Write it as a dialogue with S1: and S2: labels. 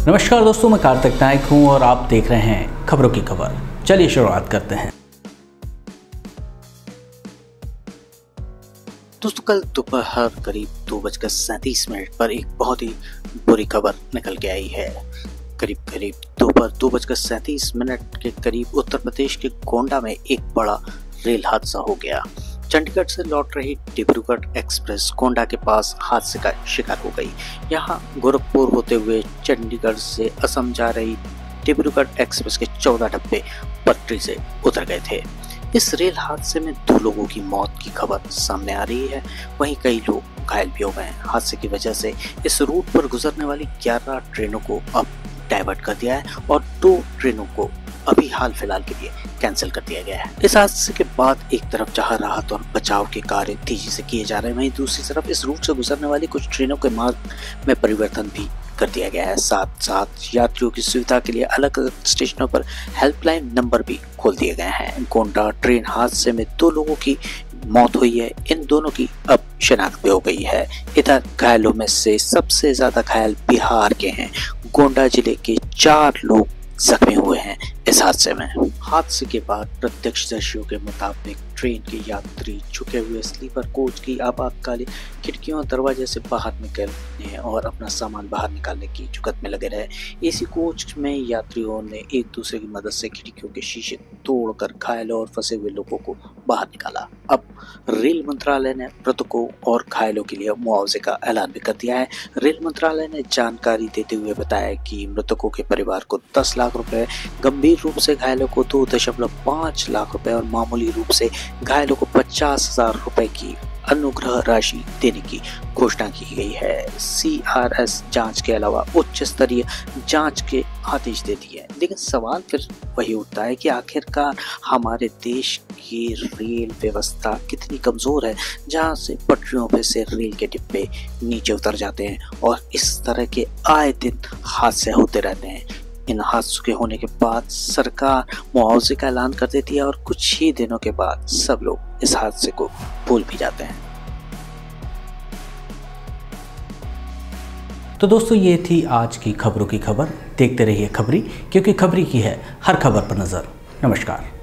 S1: नमस्कार दोस्तों, मैं कार्तिक नायक हूं और आप देख रहे हैं खबरों की खबर। चलिए शुरुआत करते हैं।
S2: दोस्तों, कल दोपहर करीब 2:37 पर एक बहुत ही बुरी खबर निकल के आई है। करीब दोपहर 2:37 के करीब उत्तर प्रदेश के गोंडा में एक बड़ा रेल हादसा हो गया। चंडीगढ़ से लौट रही डिब्रूगढ़ एक्सप्रेस गोंडा के पास हादसे का शिकार हो गई। यहां गोरखपुर होते हुए चंडीगढ़ से असम जा रही डिब्रूगढ़ एक्सप्रेस के 14 डब्बे पटरी से उतर गए थे। इस रेल हादसे में 2 लोगों की मौत की खबर सामने आ रही है, वहीं कई लोग घायल भी हो गए हैं। हादसे की वजह से इस रूट पर गुजरने वाली 11 ट्रेनों को अब डाइवर्ट कर दिया है और 2 ट्रेनों को अभी हाल फिलहाल के लिए कैंसिल कर दिया गया है। इस हादसे के बाद एक तरफ जहां राहत और बचाव के कार्य तेजी से किए जा रहे हैं, वहीं दूसरी तरफ इस रूट से गुजरने वाली कुछ ट्रेनों के मार्ग में परिवर्तन भी कर दिया गया है। साथ साथ यात्रियों की सुविधा के लिए अलग अलग स्टेशनों पर हेल्पलाइन नंबर भी खोल दिए गए हैं। गोंडा ट्रेन हादसे में 2 लोगों की मौत हुई है। इन दोनों की अब शिनाख्त भी हो गई है। इधर घायलों में से सबसे ज्यादा घायल बिहार के हैं। गोंडा जिले के 4 लोग जख्मी हुए हैं इस हादसे में। हादसे के बाद प्रत्यक्षदर्शियों के मुताबिक ट्रेन के यात्री झुके हुए स्लीपर कोच की आपातकालीन खिड़कियों और दरवाजे से बाहर निकलने और अपना सामान बाहर निकालने की जुगत में लगे रहे। एसी कोच में यात्रियों ने एक दूसरे की मदद से खिड़कियों के शीशे तोड़कर घायलों और फंसे हुए लोगों को बाहर निकाला। अब रेल मंत्रालय ने मृतकों और घायलों के लिए मुआवजे का ऐलान भी कर दिया है। रेल मंत्रालय ने जानकारी देते हुए बताया कि मृतकों के परिवार को 10 लाख रुपए, गंभीर रूप से घायलों को 2.5 लाख रुपए और मामूली रूप से घायलों को 50,000 रुपए की अनुग्रह राशि देने की घोषणा की गई है। CRS जांच के अलावा उच्च स्तरीय जांच के आदेश दे दिए। लेकिन सवाल फिर वही उठता है कि आखिरकार हमारे देश की रेल व्यवस्था कितनी कमजोर है, जहां से पटरियों पे से रेल के डिब्बे नीचे उतर जाते हैं और इस तरह के आए दिन हादसे होते रहते हैं। इन हादसों के होने के बाद सरकार मुआवजे का ऐलान कर देती है और कुछ ही दिनों के बाद सब लोग इस हादसे को भूल भी जाते हैं।
S1: तो दोस्तों, ये थी आज की खबरों की खबर। देखते रहिए खबरी, क्योंकि खबरी की है हर खबर पर नजर। नमस्कार।